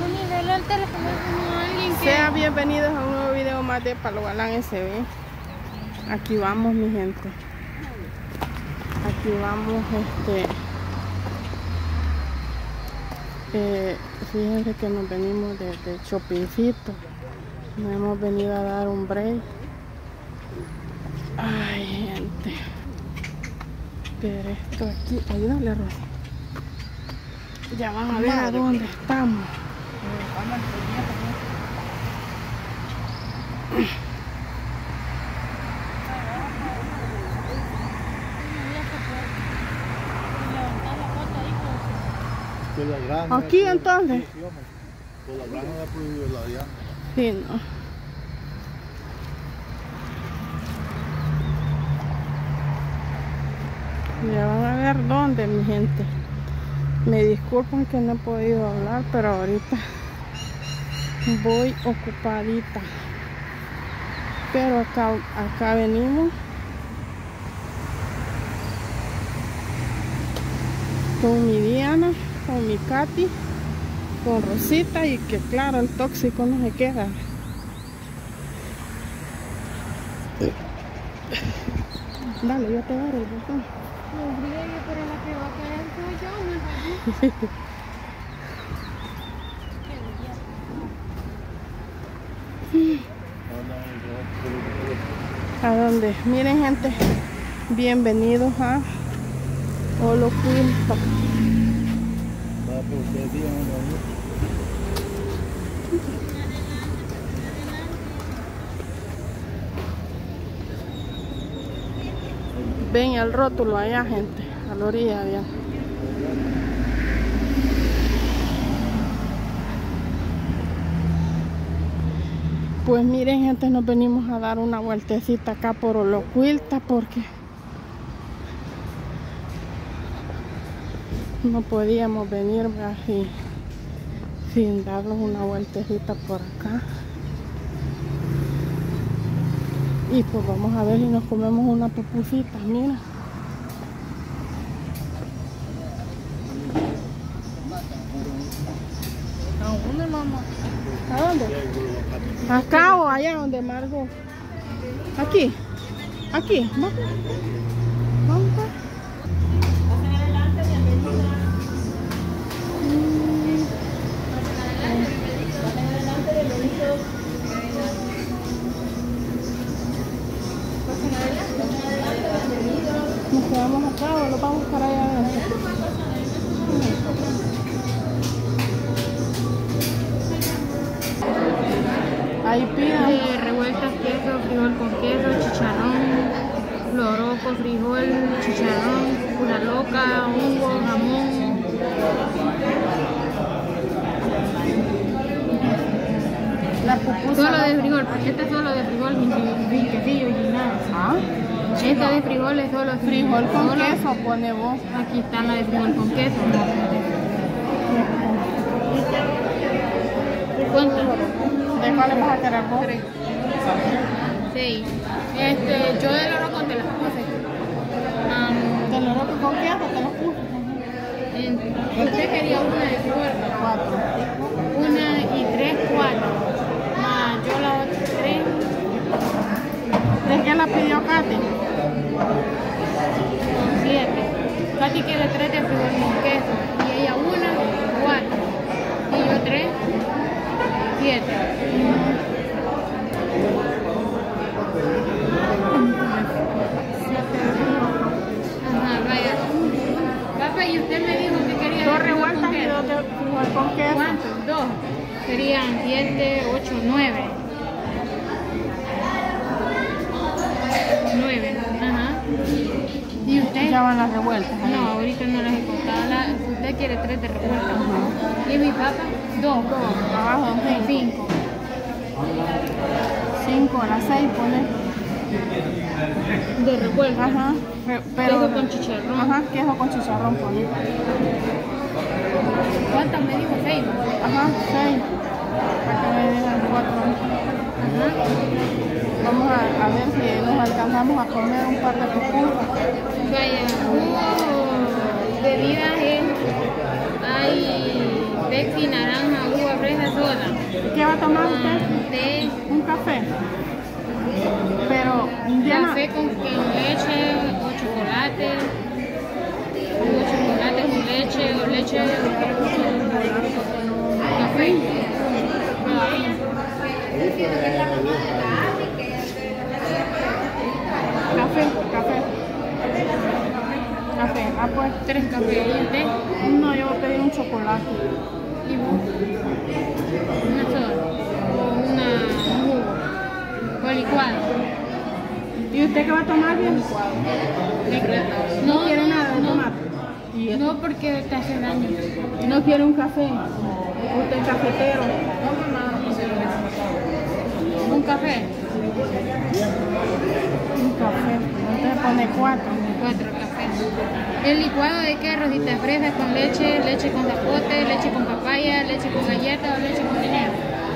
Sean bienvenidos a un nuevo video más de Palo Galán SB. Aquí vamos, mi gente. Aquí vamos, fíjense que nos venimos de Shoppingcito. Nos hemos venido a dar un break. Ay, gente. Pero esto aquí, ayúdale, Rosy. Ya van a ver a dónde estamos. Aquí entonces. Sí, no. Ya van a ver dónde, mi gente. Me disculpan que no he podido hablar, pero ahorita voy ocupadita. Pero acá venimos con mi Diana, con mi Katy, con Rosita, y que claro, el tóxico no se queda. Dale, yo te daré el botón. ¿A dónde? Miren, gente, bienvenidos a Holocuilpa. Ven el rótulo allá, gente, a la orilla allá. Pues miren, gente, nos venimos a dar una vueltecita acá por Holocuilpa porque no podíamos venir así sin darnos una vueltecita por acá. Y pues vamos a ver si nos comemos una pupusita, mira. ¿A dónde, mamá? ¿A dónde? ¿Acá o allá donde Margo? Aquí. Aquí. Vamos. Vamos. Nos quedamos acá o lo vamos para allá adentro. Ahí pidan revueltas, queso, frijol con queso, chicharrón, loroco, frijol, chicharrón, una loca, hongo, jamón. la pupusa. Solo de frijol, porque este es solo de frijol, sin quesillo y nada. ¿Ah? Esta de frijol es solo Frijol con solo. queso, pone vos. Aquí está la de frijol con queso. ¿Cuánto? ¿De cuáles vas a querer vos? 3. 6. Yo de loroco te las puse. ¿Te lo roco con queso? Te los puse. Usted quería una de frijol. 4. Una y 3, 4. Yo la otra 3. ¿De qué la pidió Katy? 7. Katy quiere 3 de frijol con queso. Y ella 1, 4. Y yo 3, 7. Ajá, vaya. Papá, y usted me dijo que quería 2 revueltas y 2 de frijol con queso. ¿Cuántos? 2. Serían 7, 8, 9. 9. Ajá. ¿Y usted? Ya van las revueltas. Ahí. No, ahorita no las he contado. Usted quiere 3 de revuelta. ¿Y mi papá? 2. Abajo, 5. 5 a las 6 pone. De revuelta. Ajá. Pero, queso con chicharrón. Ajá, queso con chicharrón pone. ¿Cuántas me dijo? 6. Ajá, 6. Para que me digan 4. Ajá. Vamos a ver si nos alcanzamos a comer un par de pupusas. Vaya. Bebidas hay Pepsi, naranja, uva, fresa, soda. ¿Qué va a tomar usted? Té. Un café. Pero Café con leche o chocolate. O chocolate con leche o leche café. Café. Ah, pues 3 cafés y el té. no, yo voy a pedir un chocolate. ¿Y vos? Una soda o un jugo o licuado. ¿Y usted qué va a tomar bien? No quiere nada de tomar. No, porque te hace daño. No quiere un café. Usted es cafetero. Un café. Un café. Usted pone 4. 4 cafés. ¿El licuado de qué? Rosita de fresa con leche, leche con zapote, leche con papaya, leche con galleta o leche con dinero.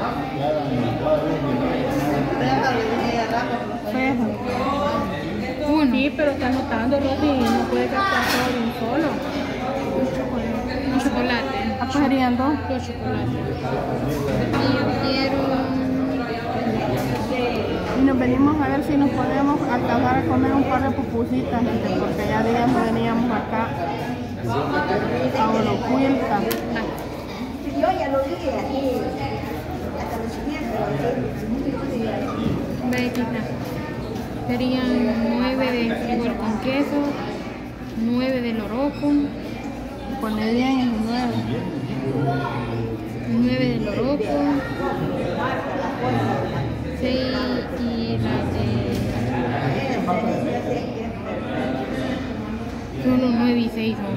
Fresa. Uno. Sí, pero está anotando, Rosy, no puede gastar todo de un solo. Un chocolate. Serían 2. 2 chocolates. Y yo quiero... Y nos venimos a ver si nos podemos alcanzar a comer un par de pupusitas, gente, porque ya días no veníamos acá a Orocuilca. Yo ya lo dije aquí, hasta los cimientos. Ve, aquí está. Serían 9 de frijol con queso, 9 de loroco, Pone bien el 9 de loroco, 6 y las de... Solo 9 y 6 son.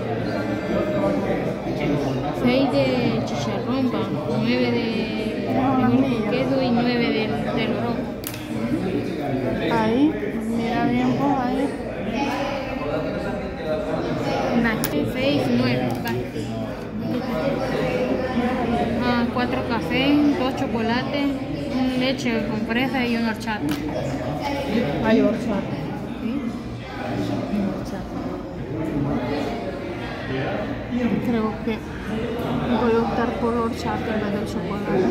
6 de chicharrón, 9 de frijol con queso y 9 de loroco. Ahí, mira bien vos ahí. Va, 6, 9, va. 4 cafés, 2 chocolates, un leche con fresa y un horchata. Hay horchata. Yo creo que voy a optar por horchata en vez del chocolate.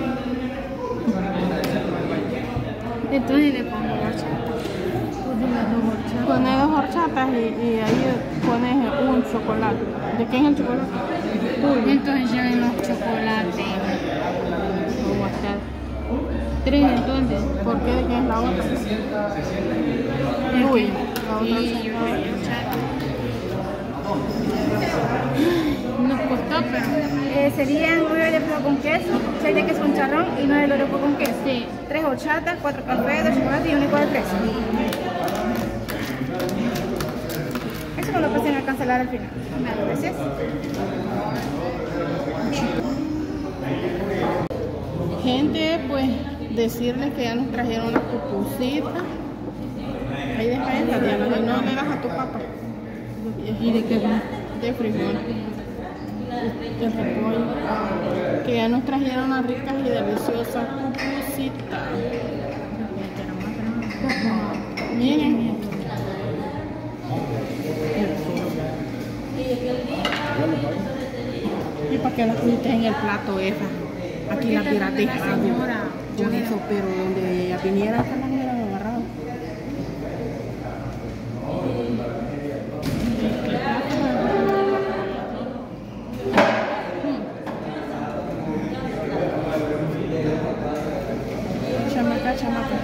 Entonces le pongo horchata. Pones 2 horchatas y ahí pones un chocolate. ¿De quién es el chocolate? Tuyo. Entonces lleven los chocolates. 3 entonces. ¿Por qué? ¿De quién es la otra? Tuya. La otra Sí, yo chocolate. horchata. Nos costó, pero... Serían 9 de frijol con queso, 6 de queso con charrón y 9 de loroco con queso. Sí. 3 horchatas, 4 cafés, 2 chocolates y un licuado de fresa. Eso no lo presen a cancelar al final. Gracias. Gente, pues decirles que ya nos trajeron las pupusitas. Ahí deja esta, Diana, y no le das a tu papá. ¿Y de qué va? De frijol. De repollo. Que ya nos trajeron las ricas y deliciosas pupusitas. Miren. ¿Y para qué la pusiste en el plato esa? Aquí la pirateja. Por eso, pero donde ella viniera, acá la hubieran agarrado. Chamaca, chamaca.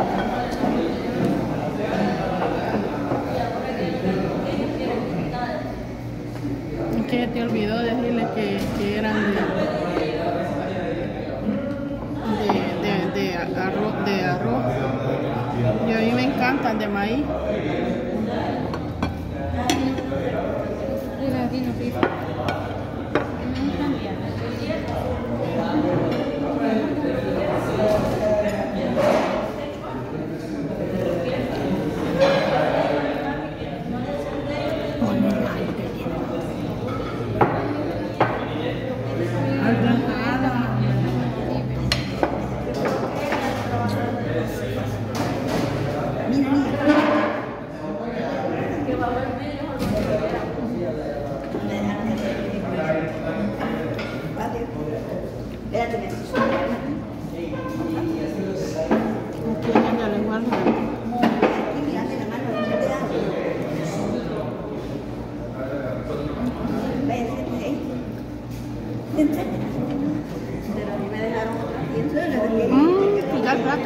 Es que te olvidó decirle que eran de arroz. Y a mí me encantan de maíz. Aquí ya le guardo. Ya el plato.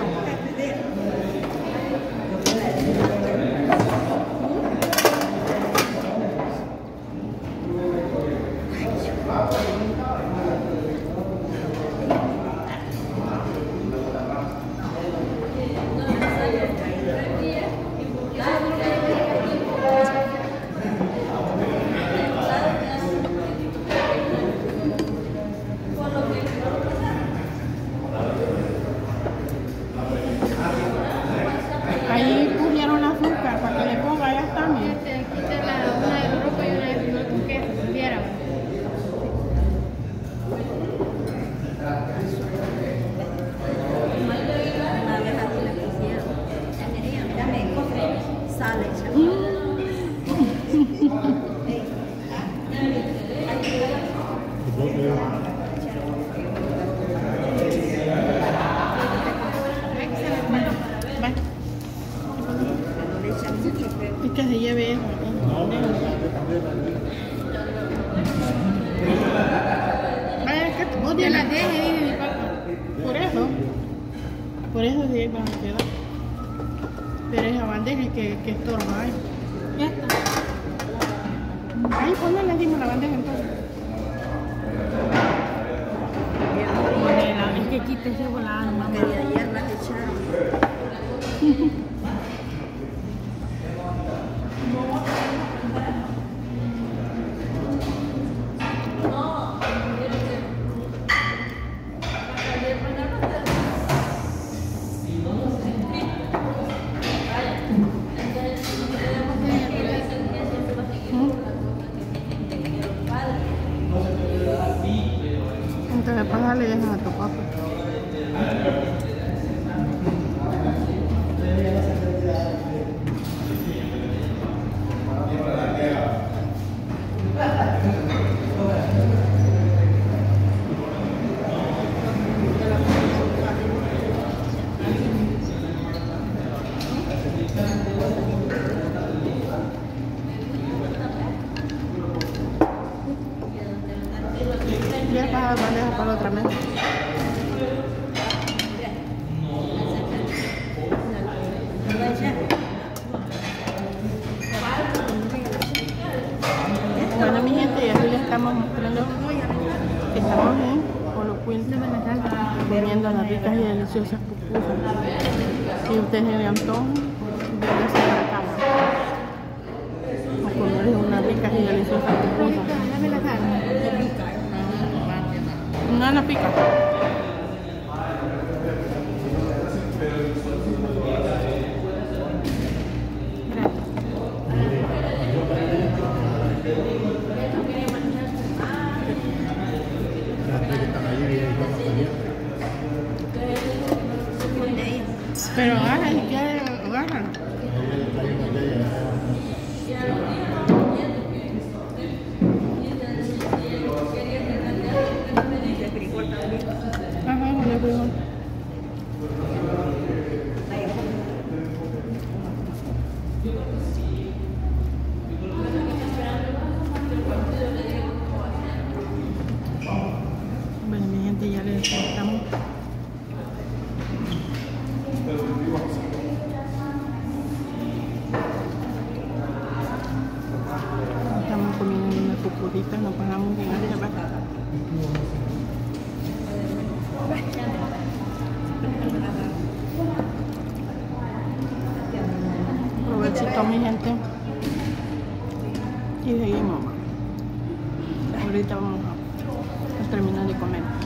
Ahí pusieron azúcar para que le ponga, ya está. Una de ropa y una de frijol con queso, viera. Es que se lleve eso. Vaya, es que vos Ya la dejé, dice mi papá. Por eso sí van a quedar. Pero esa bandeja que estorba ahí. Ya está. Ahí ponle encima la bandeja entonces. Es que quítese volando, mamá. Que de ayer las echaron. Entonces después le dejan a tu papá. Ya para la bandeja para la otra mesa. Bueno, mi gente, y así les estamos mostrando que estamos en Colocuil comiendo las ricas y deliciosas pupusas. Si ustedes se vean todo, vénganse para acá a comer unas ricas y deliciosas pupusas. Dame la carne. No, no pica. Pero agarra, si quieres, agarra. Ajá, con el frijol. Bueno, mi gente, ya les estamos. Estamos comiendo unas pupuritas, nos pasamos bien a la vaca. Provechito, mi gente. Y seguimos. Ahorita vamos a terminar de comer.